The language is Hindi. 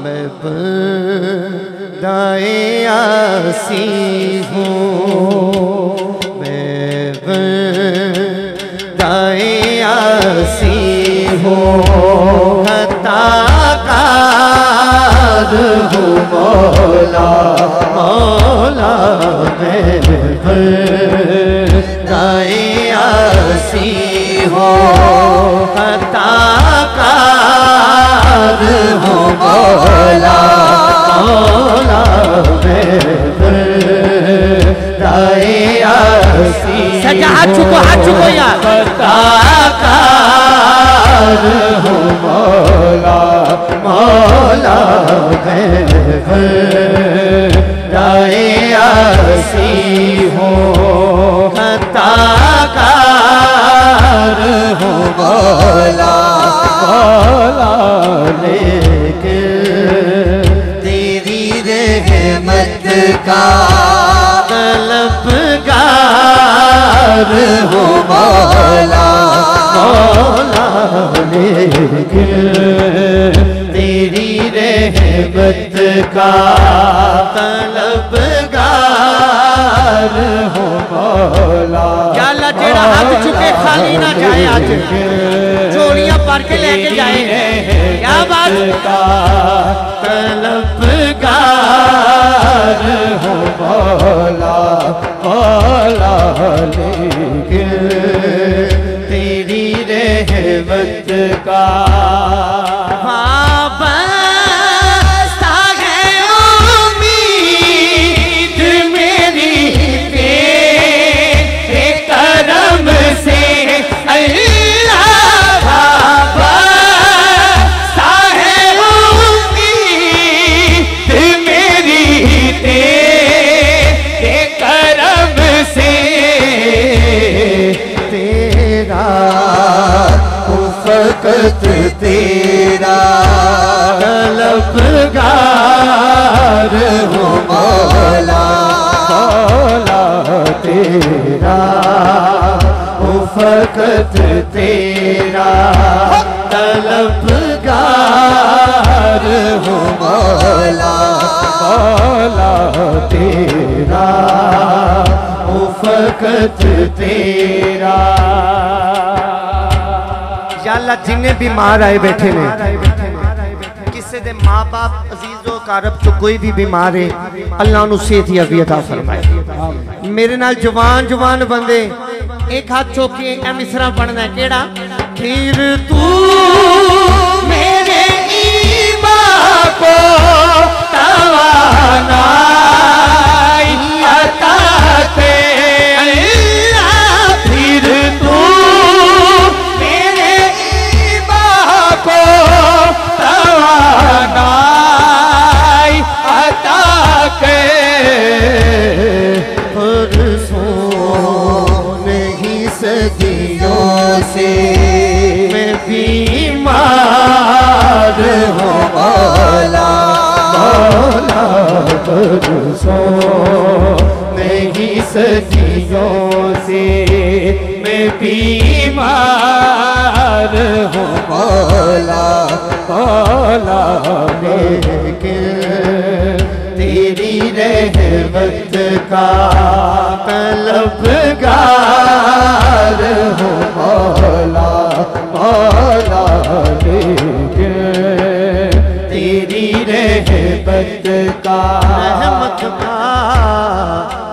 मैं बंदाए आसी हूँ, मैं बंदाए आसी हूँ, खताकार हूँ मौला मौला, मैं बंदाए आसी हूँ, खताकार हूँ मौला मौला, मैं बंदाए आसी सजा हाथ चुको यार, खताकार हूँ मौला मौला, मैं बंदाए आसी हूँ, खताकार हूँ मौला मौला, लेकिन तेरी रहमत का तलबगार हूँ मौला मौला, लेकिन तेरी रहमत का तलबगार हूँ मौला। या अल्लाह जेड़ा हाथ चुके खाली ना जाए, आज चोरियां भर के लेके जाए, क्या बात का तलबगार हूँ मौला मौला, लेकिन तेरी रहमत का तेरा तलबगार हूँ मौला मौला, तेरा फकत तेरा तलबगार हूँ मौला मौला, तेरा फकत तेरा। या अल्लाह जिन्हें बीमार आए बैठे ने, किसी दे माँ बाप अजीजो कारब तो कोई भी बीमार है, अल्लाह उन्हें सेहत याफी अता फरमाए। मेरे नाल जवान जवान बंदे एक हाथ चौके ए मिसरा पढ़ना है, केड़ा फिर तू मेरे ईमान को तवानाई अता दे, फिर तू तवानाई अता के, नहीं सदियों से मैं बीमार हूँ मौला मौला, नहीं सदियों से मैं बीमार हूँ मौला मौला, लेकिन तेरी रहमत का तलबगार हूँ मौला मौला, लेकिन तेरी रहमत का